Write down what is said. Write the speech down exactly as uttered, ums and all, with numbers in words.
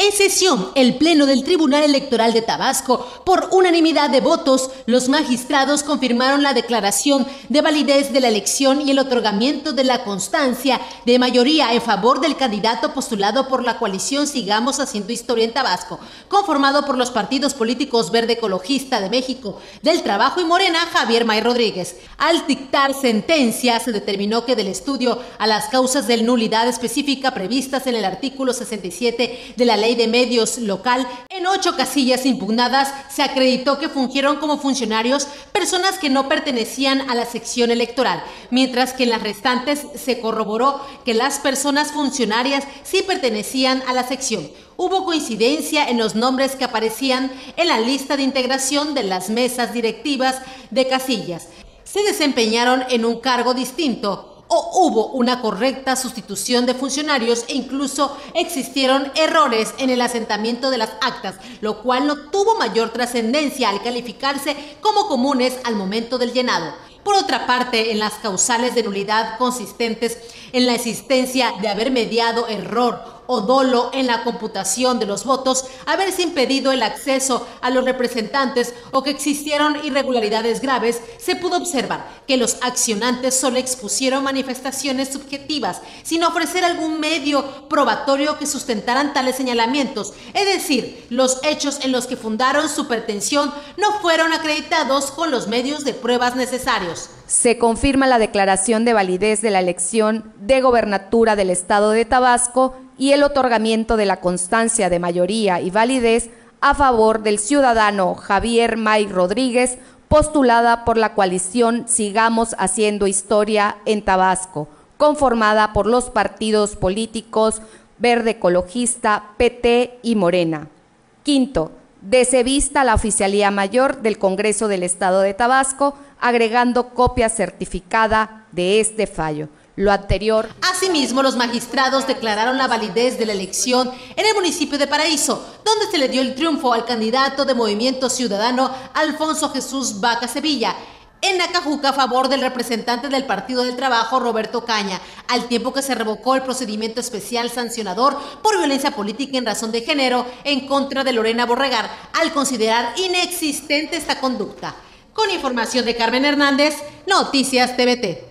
En sesión, el Pleno del Tribunal Electoral de Tabasco, por unanimidad de votos, los magistrados confirmaron la declaración de validez de la elección y el otorgamiento de la constancia de mayoría en favor del candidato postulado por la coalición Sigamos Haciendo Historia en Tabasco, conformado por los partidos políticos Verde Ecologista de México, del Trabajo y Morena, Javier May Rodríguez. Al dictar sentencia, se determinó que del estudio a las causas de nulidad específica previstas en el artículo sesenta y siete de la Ley de Medios local, en ocho casillas impugnadas se acreditó que fungieron como funcionarios personas que no pertenecían a la sección electoral, mientras que en las restantes se corroboró que las personas funcionarias sí pertenecían a la sección. Hubo coincidencia en los nombres que aparecían en la lista de integración de las mesas directivas de casillas. Se desempeñaron en un cargo distinto o hubo una correcta sustitución de funcionarios e incluso existieron errores en el asentamiento de las actas, lo cual no tuvo mayor trascendencia al calificarse como comunes al momento del llenado. Por otra parte, en las causales de nulidad consistentes en la existencia de haber mediado error o dolo en la computación de los votos, haberse impedido el acceso a los representantes o que existieron irregularidades graves, se pudo observar que los accionantes solo expusieron manifestaciones subjetivas, sin ofrecer algún medio probatorio que sustentaran tales señalamientos, es decir, los hechos en los que fundaron su pretensión no fueron acreditados con los medios de pruebas necesarios. Se confirma la declaración de validez de la elección de gobernatura del estado de Tabasco y el otorgamiento de la constancia de mayoría y validez a favor del ciudadano Javier May Rodríguez, postulada por la coalición Sigamos Haciendo Historia en Tabasco, conformada por los partidos políticos Verde Ecologista, P T y Morena. Quinto, dese vista la Oficialía Mayor del Congreso del Estado de Tabasco, agregando copia certificada de este fallo. Lo anterior. Asimismo, los magistrados declararon la validez de la elección en el municipio de Paraíso, donde se le dio el triunfo al candidato de Movimiento Ciudadano Alfonso Jesús Vaca Sevilla. En Nacajuca, a favor del representante del Partido del Trabajo, Roberto Caña, al tiempo que se revocó el procedimiento especial sancionador por violencia política en razón de género en contra de Lorena Borregar, al considerar inexistente esta conducta. Con información de Carmen Hernández, Noticias T V T.